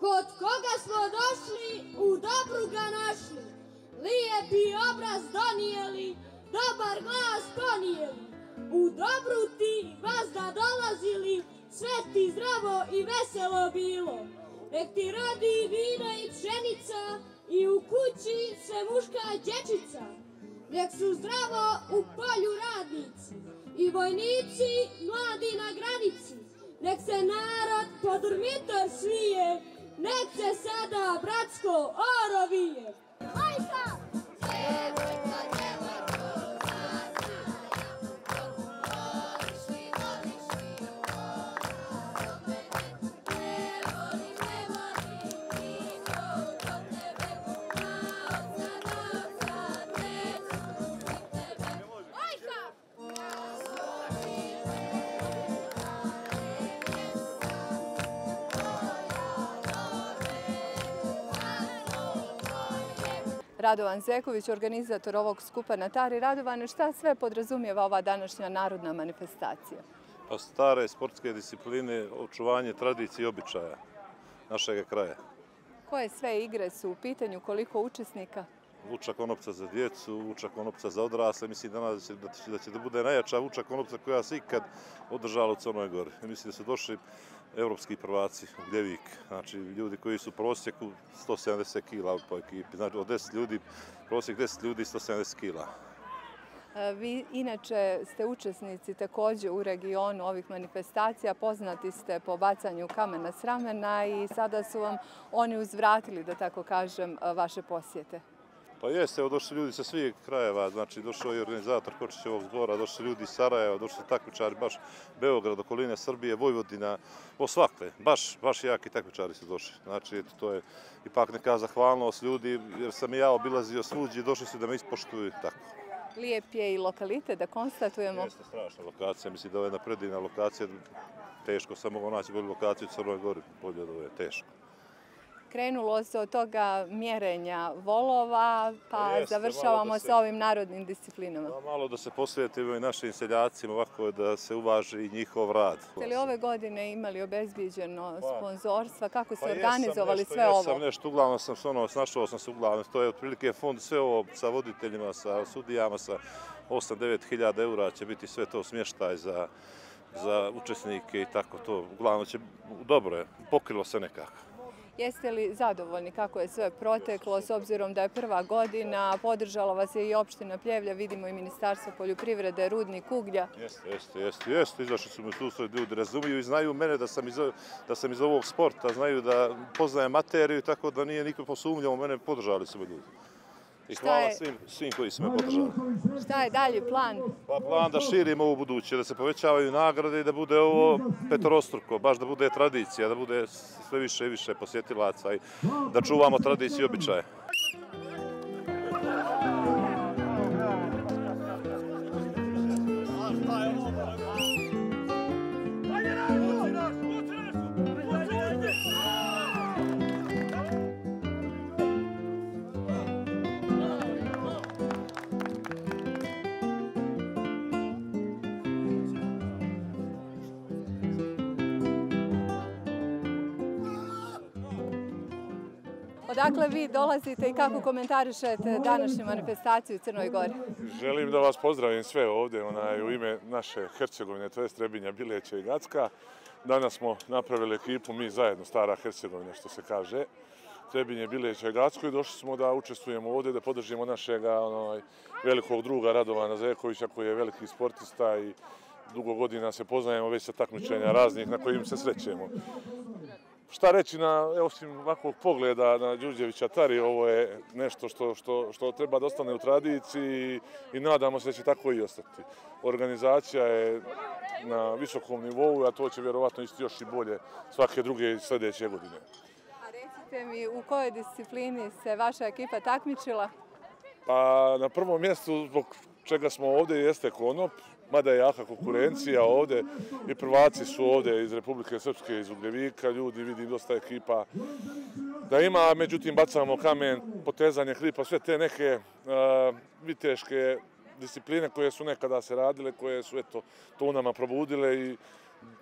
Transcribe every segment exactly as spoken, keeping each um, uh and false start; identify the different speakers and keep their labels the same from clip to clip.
Speaker 1: kod koga smo došli, u dobru ga našli, lijepi obraz donijeli, dobar glas ponijeli, u dobru ti vazda dolazili, sve ti zdravo i veselo bilo, nek ti rodi vino i pšenica i u kući sve muška dječica, nek su zdravo u polju radnici i vojnici mladi na granici, nek se narod pod durmitor svije, nek se sada bratsko oro vije. Majka! Djevojka, djevojko, zaznaj, dok voliš li, voliš li, od mene. Ne volim, ne volim niko do tebe, na oca, na oca, neću ljubit tebe. Majka!
Speaker 2: Radovan Zeković, organizator ovog skupa na Tari. Radovane, šta sve podrazumijeva ova današnja narodna manifestacija?
Speaker 3: Pa stare sportske discipline, očuvanje tradicije i običaja našeg kraja.
Speaker 2: Koje sve igre su u pitanju, koliko učesnika?
Speaker 3: Vuča konopca za djecu, vuča konopca za odrasle. Mislim danas da će, da će da bude najjača vuča konopca koja se ikad održala u Crnoj Gori. Mislim da su došli evropski prvaci u Gljevik, znači ljudi koji su u prosjeku sto sedamdeset kila po ekipi. Znači od deset ljudi, prosjek deset ljudi sto sedamdeset kila.
Speaker 2: Vi inače ste učesnici također u regionu ovih manifestacija, poznati ste po bacanju kamena s ramena i sada su vam oni uzvratili, da tako kažem, vaše posjete.
Speaker 3: Pa jeste, evo došli ljudi sa svih krajeva, znači došao je organizator Kočićevog zbora, došli ljudi iz Sarajeva, došli su takmičari, baš Beograd, okoline Srbije, Vojvodina, o svakle, baš, baš jaki takmičari su došli. Znači, eto, to je ipak neka zahvalnost ljudi, jer sam i ja obilazio svuđi i došli su da me ispoštuju i tako.
Speaker 2: Lijep je i lokalitet, da konstatujemo.
Speaker 3: Jeste strašna lokacija, mislim da je jedna predivna lokacija, teško sam mogao naći bolju lokaciju u Crnoj Gori, bolje od ove, teško.
Speaker 2: Krenulo se od toga mjerenja volova, pa Jeste, završavamo se... sa ovim narodnim disciplinama.
Speaker 3: Pa malo da se posvetimo i našim seljacima, ovako da se uvaži i njihov rad.
Speaker 2: Ste li ove godine imali obezbijeđeno pa, sponzorstva? Kako ste
Speaker 3: pa
Speaker 2: organizovali
Speaker 3: nešto,
Speaker 2: sve ovo?
Speaker 3: Jesam nešto, uglavnom sam se ono, snašao sam se uglavnom. To je otprilike fond, sve ovo sa voditeljima, sa sudijama, sa osam do devet hiljada eura će biti sve to smještaj za, za učesnike i tako to. Uglavnom će, dobro je, pokrilo se nekako.
Speaker 2: Jeste li zadovoljni kako je sve proteklo, s obzirom da je prva godina, podržala vas je i opština Pljevlja, vidimo i Ministarstvo poljoprivrede, Rudnik uglja?
Speaker 3: Jeste, jeste, jeste, jeste, izašli su mi susret, ljudi razumiju i znaju mene da sam iz, da sam iz ovog sporta, znaju da poznajem materiju, tako da nije niko posumnjao, mene podržali su me ljudi. I hvala je... svim, svim koji su me podržali.
Speaker 2: Šta je dalje plan?
Speaker 3: Pa plan da širimo ovo buduće, da se povećavaju nagrade i da bude ovo petorostruko, baš da bude tradicija, da bude sve više i više posjetilaca i da čuvamo tradiciju i običaje.
Speaker 2: Odakle vi dolazite i kako komentarišete današnju manifestaciju u Crnoj Gori?
Speaker 4: Želim da vas pozdravim sve ovdje onaj, u ime naše Hercegovine, to je Trebinja, Bileća i Gacka. Danas smo napravili ekipu, mi zajedno, Stara Hercegovina, što se kaže, Trebinje, Bileća i Gacko i došli smo da učestvujemo ovdje, da podržimo našeg onaj, velikog druga Radovana Zekovića, koji je veliki sportista i dugo godina se poznajemo već sa takmičenja raznih na kojim se srećemo. Šta reći na, osim ovakvog pogleda na Đurđevića Tari, ovo je nešto što, što, što treba da ostane u tradiciji i nadamo se da će tako i ostati. Organizacija je na visokom nivou, a to će vjerovatno isti još i bolje svake druge i sljedeće godine.
Speaker 2: A recite mi, u kojoj disciplini se vaša ekipa takmičila?
Speaker 4: Pa na prvom mjestu zbog čega smo ovdje jeste konop, mada je jaka konkurencija ovdje i prvaci su ovdje iz Republike Srpske, iz Ugljevika, ljudi vidim dosta ekipa da ima, međutim bacamo kamen, potezanje hripa, sve te neke uh, viteške discipline koje su nekada se radile, koje su eto, to u nama probudile i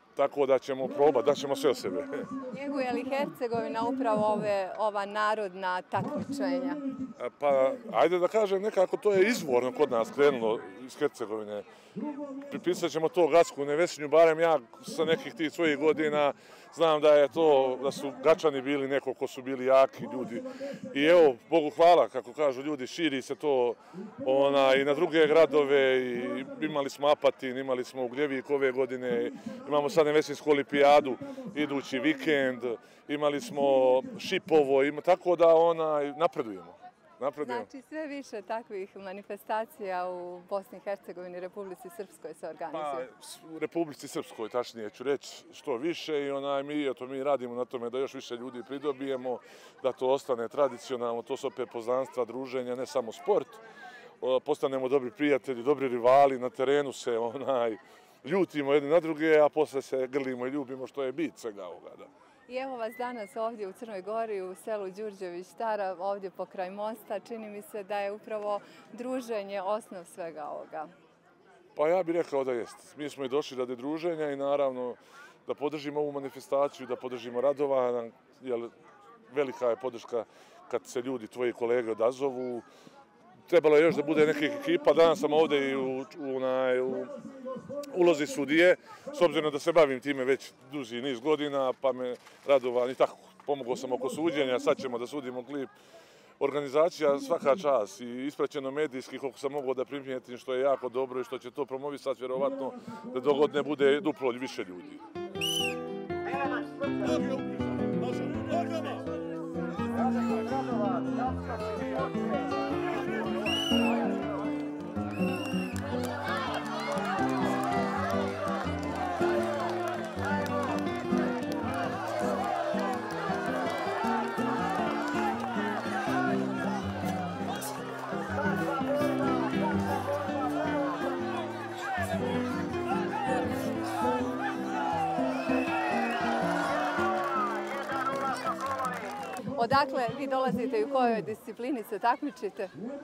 Speaker 4: tako da ćemo probati, da ćemo sve o sebe.
Speaker 2: Njeguje li Hercegovina upravo ove, ova narodna takmičenja?
Speaker 4: Pa, ajde da kažem, nekako to je izvorno kod nas krenulo iz Hercegovine. Pripisat ćemo to Gatsku Nevesinju, barem ja sa nekih tih svojih godina znam da je to, da su Gačani bili neko ko su bili jaki ljudi. I evo, Bogu hvala, kako kažu ljudi, širi se to ona, i na druge gradove. I imali smo Apatin, imali smo Ugljevik ove godine, imamo sad Nevesinsku olimpijadu idući vikend, imali smo Šipovo, ima, tako da ona, napredujemo.
Speaker 2: Znači sve više takvih manifestacija u Bosni i Hercegovini i Republici Srpskoj se organizuju?
Speaker 4: Pa, u Republici Srpskoj, tačnije ću reći, što više i onaj, mi, eto, mi radimo na tome da još više ljudi pridobijemo, da to ostane tradicionalno, to su opet poznanstva, druženja, ne samo sport. Postanemo dobri prijatelji, dobri rivali, na terenu se onaj, ljutimo jedni na druge, a posle se grlimo i ljubimo, što je bit svega ovoga. Da.
Speaker 2: I evo vas danas ovdje u Crnoj Gori, u selu Đurđević Stara, ovdje pokraj mosta. Čini mi se da je upravo druženje osnov svega ovoga.
Speaker 4: Pa ja bih rekao da jest. Mi smo i došli radi druženja i naravno da podržimo ovu manifestaciju, da podržimo Radovana, jer velika je podrška kad se ljudi, tvoji kolege odazovu. Trebalo je još da bude nekih ekipa. Danas sam ovdje i u, u, na, u ulozi sudije, s obzirom da se bavim time već duži niz godina, pa me Radovan i tako pomogao sam oko suđenja, sad ćemo da sudimo klip. Organizacija svaka čast i ispraćeno medijski, koliko sam mogao da primijetim, što je jako dobro i što će to promovisati vjerovatno da dogodne bude duplo više ljudi.
Speaker 2: Odakle vi dolazite i u kojoj disciplini se takmičite?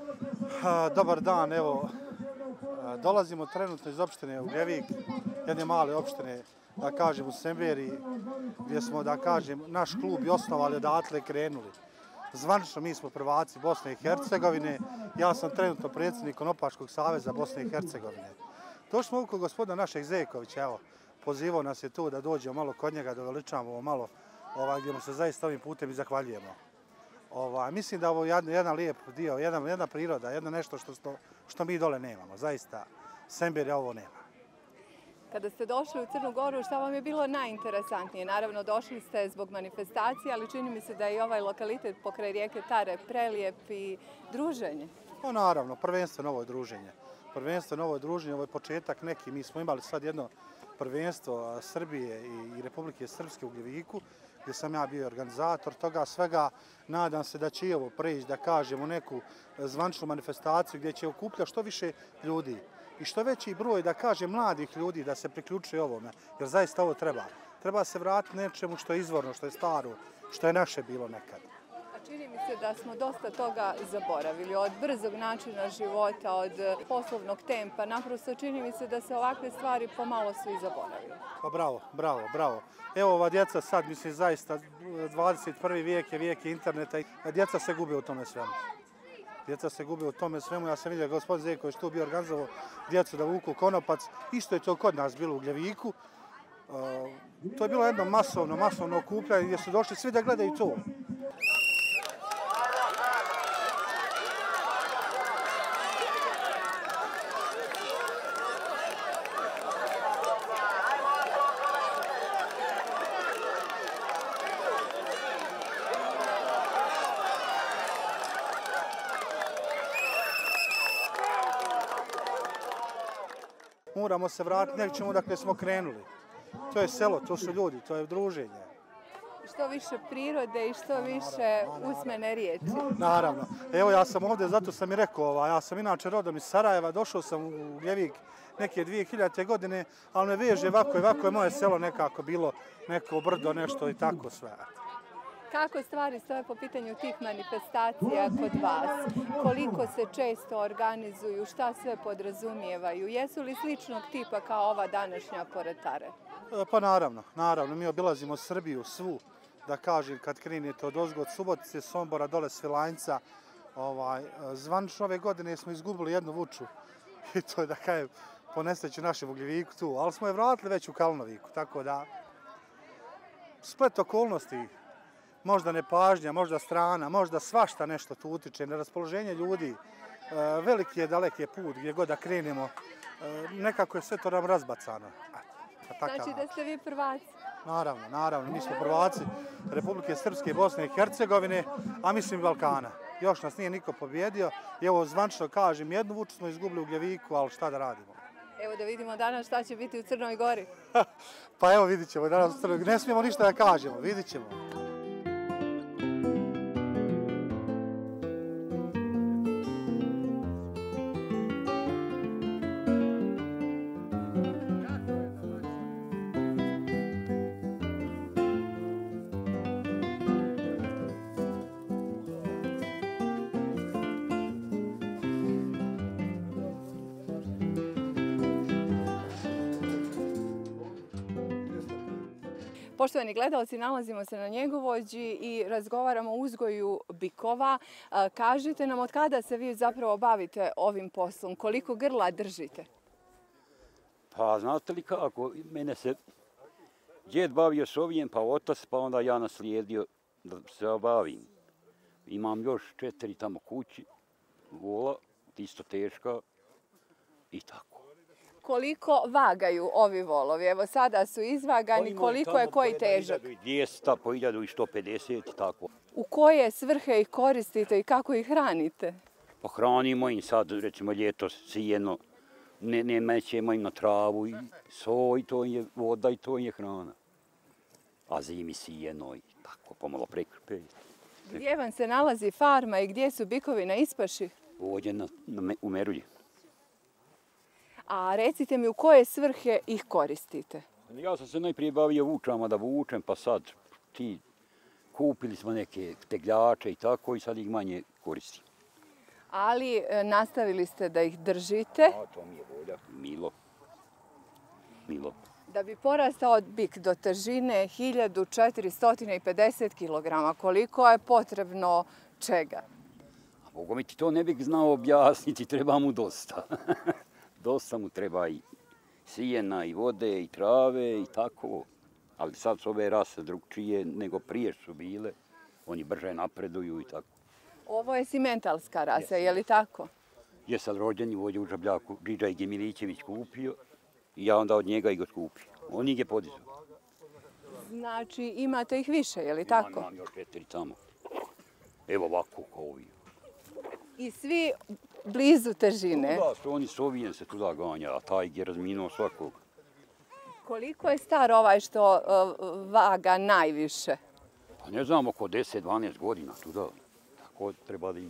Speaker 5: Dobar dan, evo, dolazimo trenutno iz opštine Ugljevik, jedne male opštine, da kažem, u Semberi, gdje smo, da kažem, naš klub i osnovali, odatle krenuli. Zvanično mi smo prvaci Bosne i Hercegovine, ja sam trenutno predsjednik Konopačkog saveza Bosne i Hercegovine. Došli smo oko gospodina našeg Zekovića, evo, pozivao nas je tu da dođemo malo kod njega, da veličamo malo, Ova, gdje mu se zaista ovim putem i zahvaljujemo. Ova, mislim da ovo je jedan, jedan lijep dio, jedna, jedna priroda, jedno nešto što, što, što mi dole nemamo. Zaista, Semberija ovo nema.
Speaker 2: Kada ste došli u Crnu Goru, šta vam je bilo najinteresantnije? Naravno, došli ste zbog manifestacije, ali čini mi se da je i ovaj lokalitet pokraj rijeke Tare prelijep i druženje.
Speaker 5: No, naravno, prvenstveno ovo je druženje. Prvenstveno ovo je druženje, ovo je početak neki. Mi smo imali sad jedno prvenstvo Srbije i Republike Srpske u Gljeviku, gdje sam ja bio organizator toga svega. Nadam se da će i ovo preći, da kažemo, neku zvančnu manifestaciju gdje će okupljati što više ljudi i što veći broj, da kažem, mladih ljudi da se priključuje ovome, jer zaista ovo treba. Treba se vratiti nečemu što je izvorno, što je staro, što je naše bilo nekad.
Speaker 2: Čini mi se da smo dosta toga zaboravili, od brzog načina života, od poslovnog tempa. Naprosto čini mi se da se ovakve stvari pomalo svi zaboravili.
Speaker 5: Pa bravo, bravo, bravo. Evo ova djeca sad, mislim, zaista dvadeset prvi vijek je vijek interneta i djeca se gube u tome svemu. Djeca se gube u tome svemu. Ja sam vidio gospodin Zeković tu bio organizovao djecu da vuku konopac. Isto je to kod nas bilo u Gljeviku. To je bilo jedno masovno, masovno okupljanje gdje su došli svi da gledaju to. Moramo se vratiti nećemo dakle smo krenuli. To je selo, to su ljudi, to je druženje.
Speaker 2: Što više prirode i što više usmene riječi.
Speaker 5: Naravno. Evo ja sam ovdje, zato sam i rekao, ja sam inače rodom iz Sarajeva, došao sam u Gljevik neke dvije hiljadite godine, ali me veže ovako i ovako je moje selo nekako bilo, neko brdo, nešto i tako sve.
Speaker 2: Kako stvari stoje po pitanju tih manifestacija kod vas? Koliko se često organizuju? Šta sve podrazumijevaju? Jesu li sličnog tipa kao ova današnja pored Tare?
Speaker 5: Pa naravno, naravno. Mi obilazimo Srbiju svu, da kažem, kad krenete od ozgo, od Subotice, Sombora, dole Svilajnca. Ovaj, zvanično ove godine smo izgubili jednu vuču i to je da kažem po nesreći našem Ugljeviku tu, ali smo je vratili već u Kalnoviku, tako da splet okolnosti, možda nepažnja, možda strana, možda svašta nešto tu utiče, neraspoloženje ljudi, veliki je daleki put gdje god da krenemo, nekako je sve to nam razbacano.
Speaker 2: Znači da ste vi prvaci?
Speaker 5: Naravno, naravno, mi smo prvaci Republike Srpske, Bosne i Hercegovine, a mislim Balkana. Još nas nije niko pobjedio i evo zvančno kažem, jednu vuču smo izgubili u Ugljeviku, ali šta da radimo?
Speaker 2: Evo da vidimo danas šta će biti u Crnoj Gori.
Speaker 5: Pa evo vidit ćemo danas u Crnoj Gori, ne smijemo ništa da kažemo, vidit ćemo.
Speaker 2: Poštovani gledalci, nalazimo se na Njegovođi i razgovaramo o uzgoju bikova. Kažite nam od kada se vi zapravo bavite ovim poslom, koliko grla držite?
Speaker 6: Pa znate li kako, mene se djed bavio s ovim, pa otac, pa onda ja naslijedio da se bavim. Imam još četiri tamo kući, vola, isto teška i tako.
Speaker 2: Koliko vagaju ovi volovi? Evo sada su izvagani, koliko je koji težak?
Speaker 6: dvjesto, po hiljadu i sto pedeset i tako.
Speaker 2: U koje svrhe ih koristite i kako ih hranite?
Speaker 6: Pa hranimo im sad, recimo ljeto sijeno, ne, ne mećemo im na travu i soj, to je voda i to je hrana. A zimi sijeno i tako, pomalo prekrpe.
Speaker 2: Gdje vam se nalazi farma i gdje su bikovi na ispaši?
Speaker 6: Ovdje na, na, u Merulji.
Speaker 2: A recite mi u koje svrhe ih koristite?
Speaker 6: Ja sam se najprije bavio vučama da vučem, pa sad ti kupili smo neke tegljače i tako i sad ih manje koristim.
Speaker 2: Ali e, nastavili ste da ih držite?
Speaker 6: A to mi je volja, milo. Milo.
Speaker 2: Da bi porastao bik do težine hiljadu četiristo pedeset kilograma, koliko je potrebno čega?
Speaker 6: A Boga mi ti to ne bih znao objasniti, treba mu dosta. Dosta mu treba i sijena, i vode, i trave, i tako. Ali sad su ove rase drugčije nego prije su bile. Oni brže napreduju i tako.
Speaker 2: Ovo je simentalska rasa, je li tako?
Speaker 6: Je sad rođeni ovdje u Žabljaku, Džidža i Gemilićević kupio i ja onda od njega i ga skupio. On ih je podizao.
Speaker 2: Znači imate ih više, je li tako?
Speaker 6: Imam, imam još četiri tamo. Evo ovako kao ovi.
Speaker 2: I svi blizu težine?
Speaker 6: Da, su oni sovijen se tuda ganja, a taj je razminuo svakog.
Speaker 2: Koliko je star ovaj što uh, vaga najviše?
Speaker 6: Pa ne znam, oko deset dvanaest godina tuda. Tako treba da ima.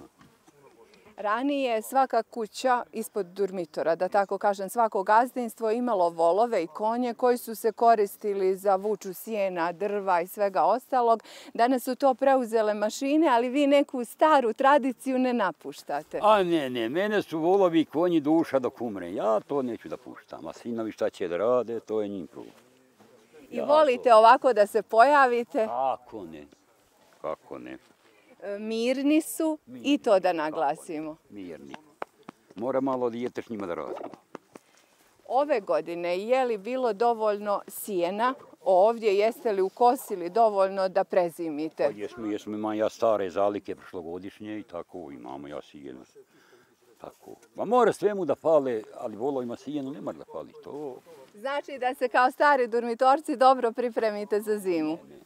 Speaker 2: Ranije svaka kuća ispod durmitora, da tako kažem, svako gazdinstvo imalo volove i konje koji su se koristili za vuču sjena, drva i svega ostalog. Danas su to preuzele mašine, ali vi neku staru tradiciju ne napuštate.
Speaker 6: A ne, ne, mene su volovi i konji duša dok umre. Ja to neću da puštam, a sinovi šta će da rade, to je njim problem.
Speaker 2: I volite ovako da se pojavite?
Speaker 6: Kako ne, kako ne.
Speaker 2: Mirni su i to da naglasimo.
Speaker 6: Mirni. Mora malo dijete s njima da radimo.
Speaker 2: Ove godine je li bilo dovoljno sjena ovdje? Jeste li ukosili dovoljno da prezimite?
Speaker 6: Pa jesmo, jesmo, imam ja stare zalike prošlogodišnje i tako imamo ja sjenu. Tako. Ma mora svemu da fale, ali volovima sjenu ne mora da fali to.
Speaker 2: Znači da se kao stari durmitorci dobro pripremite za zimu.
Speaker 6: Ne,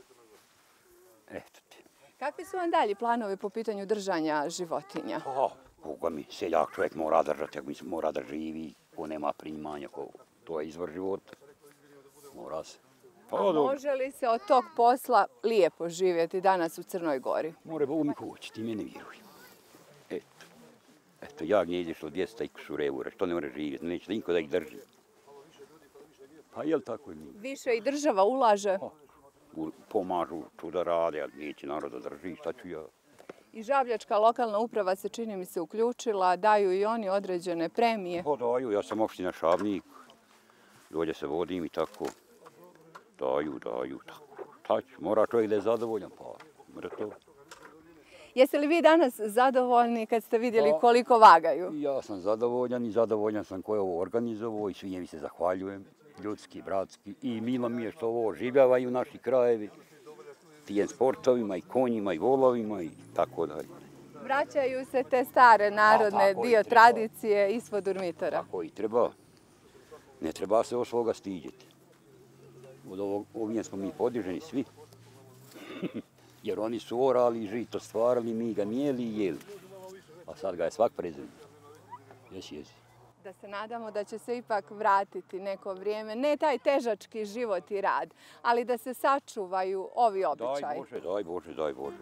Speaker 6: ne. Eto ti.
Speaker 2: Kakvi su vam dalji planovi po pitanju držanja životinja?
Speaker 6: Pa, koga mi, seljak čovjek mora držati, mora da živi, ko nema primanja, ko, to je izvor života. Mora se. Pa,
Speaker 2: A može li se od tog posla lijepo živjeti danas u Crnoj Gori?
Speaker 6: More Bog mi hoće, ti mene vjeruj. Eto, eto, ja gnjeđeš od dvjesto i kusur eura, što ne može živjeti, neće da niko da ih drži. Pa je li tako ili nije?
Speaker 2: Više i država ulaže?
Speaker 6: Pa, pomažu tu da rade, ali neće narod da drži, šta ću ja?
Speaker 2: I Žabljačka lokalna uprava se, čini mi se, uključila, daju i oni određene premije.
Speaker 6: Pa daju, ja sam opština Šabnik, dolje se vodim i tako. Daju, daju. Tako, mora čovjek da je zadovoljan, pa mora to.
Speaker 2: Jeste li vi danas zadovoljni kad ste vidjeli koliko vagaju?
Speaker 6: Ja sam zadovoljan i zadovoljan sam ko je ovo organizovao i svim mi se zahvaljujem, ljudski, bratski. I milo mi je što ovo oživljavaju naši krajevi, tijem sportovima i konjima i volovima i tako dalje.
Speaker 2: Vraćaju se te stare narodne dio tradicije ispod Durmitora.
Speaker 6: Tako i treba. Ne treba se od svoga stiđeti. Od ovog, ovim smo mi podiženi svi. Jer oni su orali, žito stvarali, mi ga mijeli i jeli. A sad ga je svak prezim. Jesi, jesi.
Speaker 2: Da se nadamo da će se ipak vratiti neko vrijeme, ne taj težački život i rad, ali da se sačuvaju ovi običaji.
Speaker 6: Daj Bože, daj Bože, daj Bože.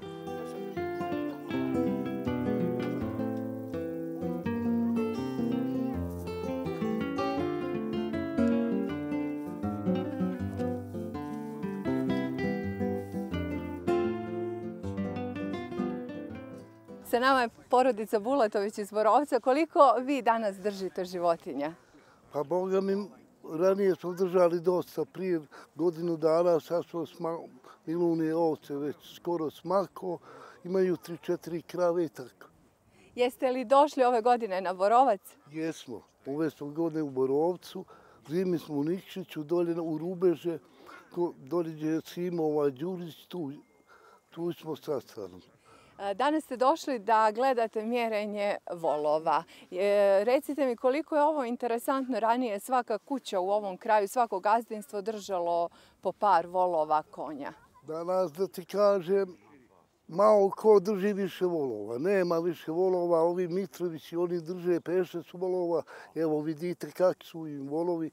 Speaker 2: Sa nama je porodica Bulatović iz Borovca. Koliko vi danas držite životinja?
Speaker 7: Pa Boga mi, ranije smo držali dosta, prije godinu dana, sad smo milune ovce već skoro smako, imaju tri, četiri krave i tako.
Speaker 2: Jeste li došli ove godine na Borovac?
Speaker 7: Jesmo, ove smo godine u Borovcu, zimi smo u Nikšiću, dolje u Rubeže, dolje gdje si imao ovaj Đurić, tu, tu smo sastavili.
Speaker 2: Danas ste došli da gledate mjerenje volova. Recite mi koliko je ovo interesantno. Ranije svaka kuća u ovom kraju, svako gazdinstvo držalo po par volova konja.
Speaker 7: Danas da ti kažem, malo ko drži više volova. Nema više volova, ovi Mitrovići, oni drže peše su volova. Evo vidite kakvi su im volovi.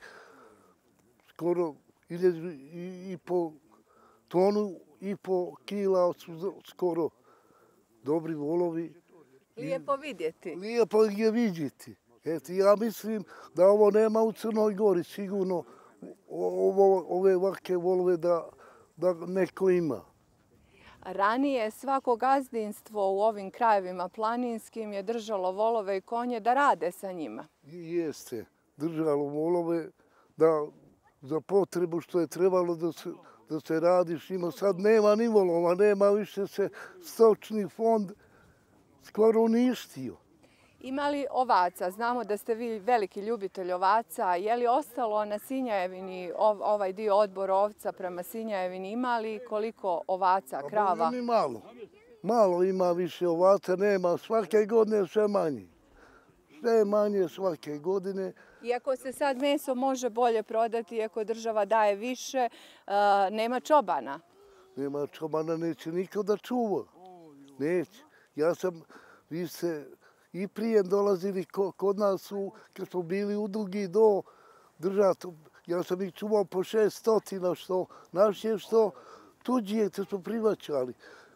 Speaker 7: Skoro iljedu i po tonu i po kila su skoro dobri volovi.
Speaker 2: Lijepo vidjeti.
Speaker 7: Lijepo je vidjeti. Eto, ja mislim da ovo nema u Crnoj Gori, sigurno ovo, ove ovakve volove da, da neko ima.
Speaker 2: Ranije svako gazdinstvo u ovim krajevima planinskim je držalo volove i konje da rade sa njima.
Speaker 7: Jeste, držalo volove da za potrebu što je trebalo da se, da se radi s njima. Sad nema ni volova, nema više se stočni fond skoro uništio.
Speaker 2: Ima li ovaca? Znamo da ste vi veliki ljubitelj ovaca. Je li ostalo na Sinjajevini ovaj dio od Borovca prema Sinjajevini? Ima li koliko ovaca, krava?
Speaker 7: Pa malo. Malo ima više ovaca, nema. Svake godine sve manje. Sve manje svake godine.
Speaker 2: Iako se sad meso može bolje prodati, iako država daje više, nema čobana.
Speaker 7: Nema čobana, neće niko da čuva. Neće. Ja sam, vi ste i prije dolazili kod nas, kad smo bili u Dugi do držati, ja sam ih čuvao po šest stotina, što naše, što tuđije, te smo privaćali.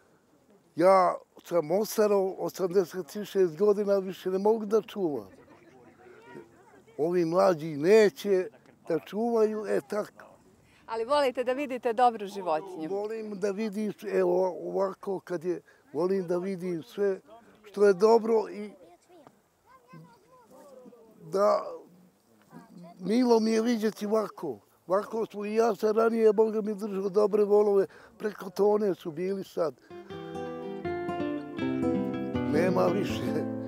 Speaker 7: Ja sam ostaro osamdeset šest godina, više ne mogu da čuvam. Ovi mlađi neće da čuvaju, e tako.
Speaker 2: Ali volite da vidite dobru životinju?
Speaker 7: Volim da vidim, evo ovako, kad je, volim da vidim sve što je dobro i da milo mi je vidjeti ovako. Ovako smo i ja sam ranije, Boga mi držao dobre volove, preko tone su bili sad. Nema više.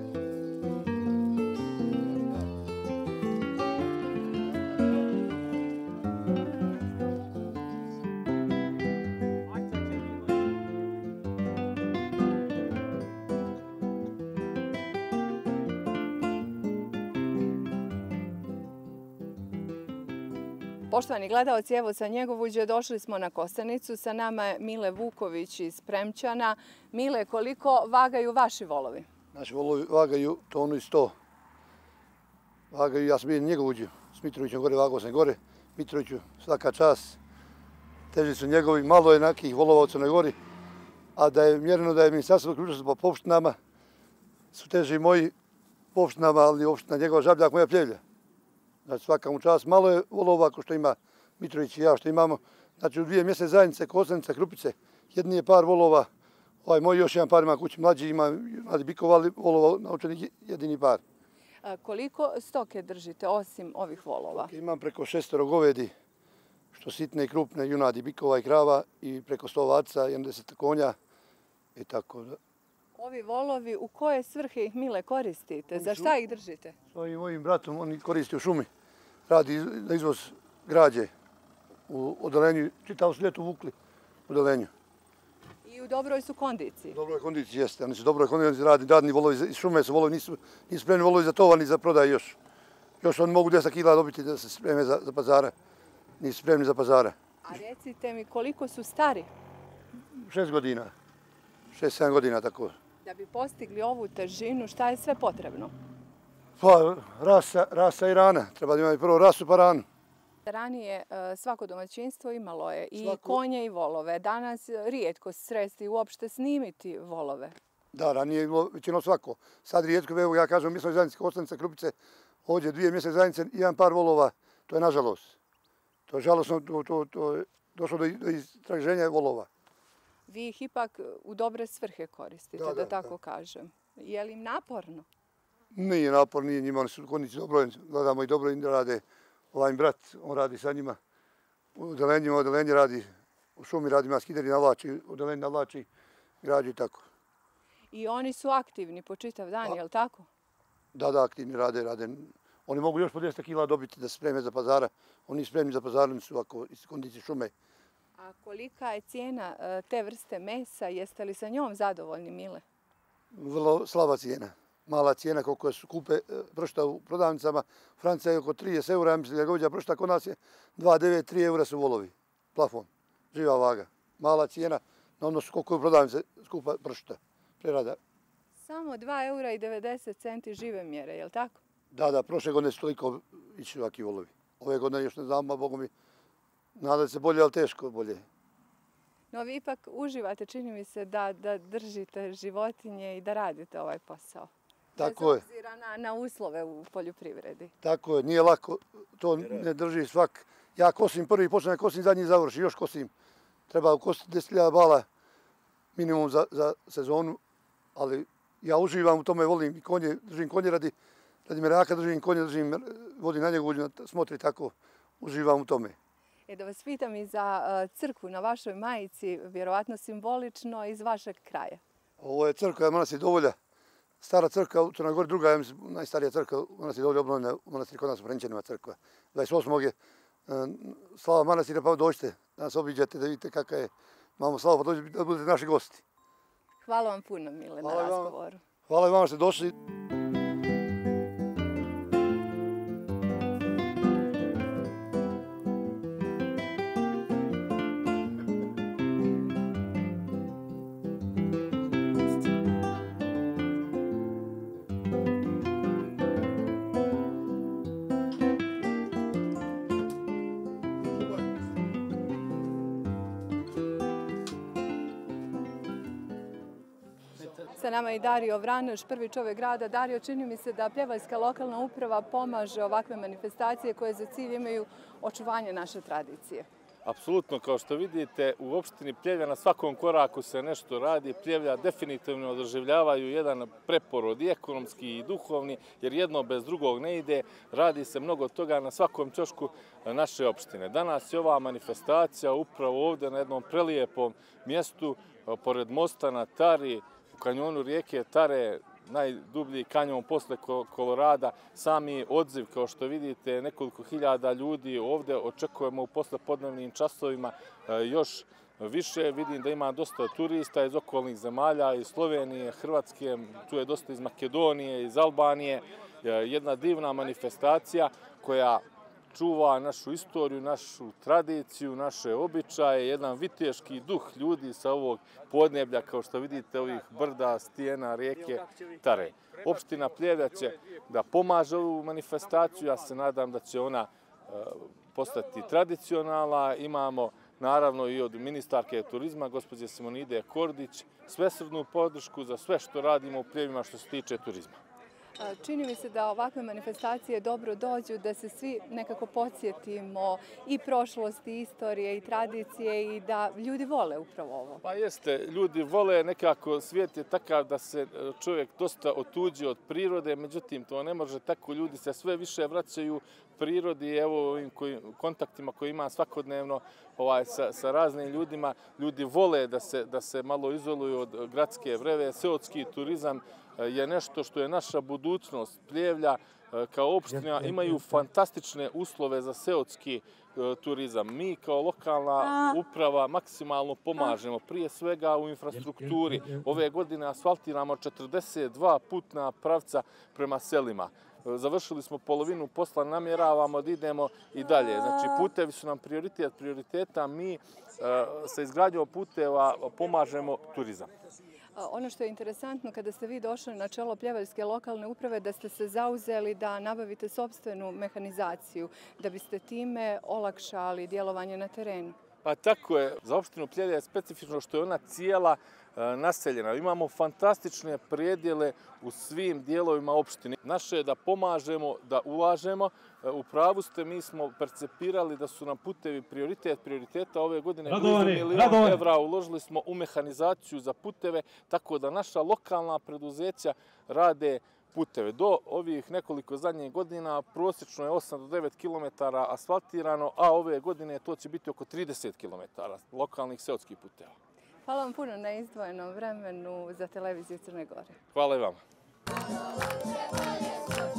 Speaker 2: Poštovani gledalci, evo sa Njegovuđe došli smo na Kosanicu. Sa nama je Mile Vuković iz Premčana. Mile, koliko vagaju vaši volovi?
Speaker 8: Naši volovi vagaju tonu i sto. Vagaju, ja sam bio Njegovuđu, s Mitrovićem gore, vagao sam gore. Mitroviću svaka čast. Teži su njegovi, malo je nakih volova u Crnoj Gori. A da je mjereno da je ministarstvo uključilo po opštinama, su teži moji po opštinama, ali opština njegova Žabljak, moja Pljevlja. Znači svaka mu čast. Malo je volova ako što ima Mitrović i ja što imamo. Znači u dvije mjesne zajednice, Kosanica, Krupice, jedni je par volova, ovaj moj još jedan par ima kući mlađi, ima mladi bikova, ali volova naučenih jedini par.
Speaker 2: A koliko stoke držite osim ovih volova?
Speaker 8: Imam preko šestero govedi, što sitne i krupne junadi, bikova i krava i preko sto ovaca, jedanaest konja i tako da.
Speaker 2: Ovi volovi, u koje svrhe ih Mile koristite? Za šta ih držite?
Speaker 8: S ovim mojim bratom oni koristi u šumi. Radi na izvoz građe u odelenju, čitavo su ljeto vukli u odelenju.
Speaker 2: I u dobroj su kondiciji?
Speaker 8: U dobroj kondiciji jeste, oni su u dobroj kondiciji, radi, radni volovi iz šume su volovi, nisu, nisu spremni volovi za tova ni za prodaj još. Još oni mogu deset kila dobiti da se spreme za, za pazara. Nisu spremni za pazara.
Speaker 2: A recite mi koliko su stari?
Speaker 8: Šest godina, šest, sedam godina tako.
Speaker 2: Da bi postigli ovu težinu, šta je sve potrebno?
Speaker 8: Pa, rasa, rasa i rana. Treba da imaju prvo rasu pa ranu.
Speaker 2: Ranije svako domaćinstvo imalo je i
Speaker 8: Svako...
Speaker 2: konje i volove. Danas rijetko sresti uopšte snimiti volove.
Speaker 8: Da, ranije je bilo većinom svako. Sad rijetko, evo ja kažem, mjesnoj zajednici Kostanice, Krupice, ovdje dvije mjesne zajednice i jedan par volova. To je nažalost. To je žalostno, to, to, to je došlo do, do istraženja volova.
Speaker 2: Vi ih ipak u dobre svrhe koristite, da,
Speaker 8: da,
Speaker 2: da tako
Speaker 8: da.
Speaker 2: kažem. Je li im naporno?
Speaker 8: Nije napor, nije njima, oni su kondici dobro, gledamo i dobro im rade. Ovaj brat, on radi sa njima. U odelenjima, odelenje radi, u šumi radi, ima skideri navlači, odelenje navlači, građu i tako.
Speaker 2: I oni su aktivni po čitav dan,
Speaker 8: Pa,
Speaker 2: je li tako?
Speaker 8: Da, da, aktivni rade, rade. Oni mogu još po deset kila dobiti da se spreme za pazara. Oni spremni za pazara su ovako iz kondicije šume.
Speaker 2: A kolika je cijena te vrste mesa? Jeste li sa njom zadovoljni, Mile?
Speaker 8: Vrlo slaba cijena. Mala cijena koliko su kupe pršta u prodavnicama. Francija je oko trideset eura, ja mislim da gođa pršta, kod nas je dva devet, tri eura su volovi. Plafon, živa vaga. Mala cijena na odnosu koliko je u prodavnice skupa pršta, prerada.
Speaker 2: Samo dva eura i devedeset centi žive mjere, je li tako?
Speaker 8: Da, da, prošle godine su toliko ići ovakvi volovi. Ove godine još ne znam, a Bogu mi nadam se bolje, ali teško bolje.
Speaker 2: No vi ipak uživate, čini mi se, da, da držite životinje i da radite ovaj posao.
Speaker 8: Tako je.
Speaker 2: Bez obzira na, na uslove u poljoprivredi.
Speaker 8: Tako je, nije lako, to ne drži svak. Ja kosim prvi, počnem kosim, zadnji završi, još kosim. Treba ukositi deset hiljada bala minimum za, za sezonu, ali ja uživam u tome, volim i konje, držim konje radi, radi meraka, držim konje, držim, vodim na njegu, smotri tako, uživam u tome.
Speaker 2: E, da vas pitam i za uh, crkvu na vašoj majici, vjerovatno simbolično iz vašeg kraja.
Speaker 8: Ovo je crkva manastir Dovolja, stara crkva u Crnoj Gori, druga je najstarija crkva manastir Dovolja, obnovljena u manastir kod nas u Prenčanima crkva. dvadeset osmog je uh, slava manastira, pa dođite, da nas obiđate, da vidite kakva je. Imamo slavu, pa dođete da budete naši gosti.
Speaker 2: Hvala vam puno, Mile, na razgovoru.
Speaker 8: Hvala i vam što ste došli.
Speaker 2: Sa nama je Dario Vranoš, prvi čovjek grada. Dario, čini mi se da Pljevaljska lokalna uprava pomaže ovakve manifestacije koje za cilj imaju očuvanje naše tradicije.
Speaker 9: Apsolutno, kao što vidite, u opštini Pljevlja na svakom koraku se nešto radi. Pljevlja definitivno održivljavaju jedan preporod i ekonomski i duhovni, jer jedno bez drugog ne ide. Radi se mnogo toga na svakom ćošku naše opštine. Danas je ova manifestacija upravo ovdje na jednom prelijepom mjestu, pored mosta na Tari, u kanjonu rijeke Tare, najdublji kanjon posle Kolorada. Sami odziv, kao što vidite, nekoliko hiljada ljudi ovdje očekujemo u poslepodnevnim časovima još više. Vidim da ima dosta turista iz okolnih zemalja, iz Slovenije, Hrvatske, tu je dosta iz Makedonije, iz Albanije. Jedna divna manifestacija koja čuva našu istoriju, našu tradiciju, naše običaje, jedan viteški duh ljudi sa ovog podneblja, kao što vidite, ovih brda, stijena, rijeke Tare. Opština Pljevlja će da pomaže ovu manifestaciju, ja se nadam da će ona postati tradicionalna. Imamo naravno i od ministarke turizma, gospođe Simonide Kordić, svesrdnu podršku za sve što radimo u Pljevljima što se tiče turizma.
Speaker 2: Čini mi se da ovakve manifestacije dobro dođu, da se svi nekako podsjetimo i prošlosti, i istorije, i tradicije i da ljudi vole upravo ovo.
Speaker 9: Pa jeste, ljudi vole, nekako svijet je takav da se čovjek dosta otuđi od prirode, međutim to ne može tako, ljudi se sve više vraćaju prirodi, evo ovim kontaktima koje imam svakodnevno ovaj, sa, sa raznim ljudima. Ljudi vole da se, da se malo izoluju od gradske vreve. Seoski turizam je nešto što je naša budućnost. Pljevlja kao opština imaju fantastične uslove za seotski turizam. Mi kao lokalna uprava maksimalno pomažemo, prije svega u infrastrukturi. Ove godine asfaltiramo četrdeset dva putna pravca prema selima. Završili smo polovinu posla, namjeravamo da idemo i dalje. Znači, putevi su nam prioritet prioriteta. Mi sa izgradnjom puteva pomažemo turizam.
Speaker 2: Ono što je interesantno, kada ste vi došli na čelo Pljevaljske lokalne uprave, da ste se zauzeli da nabavite sopstvenu mehanizaciju, da biste time olakšali djelovanje na terenu.
Speaker 9: Pa tako je. Za opštinu Pljevlja je specifično što je ona cijela naseljena. Imamo fantastične predjele u svim dijelovima opštine. Naše je da pomažemo, da ulažemo. U pravu ste, mi smo percepirali da su nam putevi prioritet. Prioriteta ove godine blizu milijon evra uložili smo u mehanizaciju za puteve, tako da naša lokalna preduzeća rade puteve. Do ovih nekoliko zadnjih godina prosječno je osam do devet kilometara asfaltirano, a ove godine to će biti oko trideset kilometara lokalnih seotskih puteva.
Speaker 2: Hvala vam puno na izdvojenom vremenu za televiziju Crne Gore.
Speaker 9: Hvala i vama.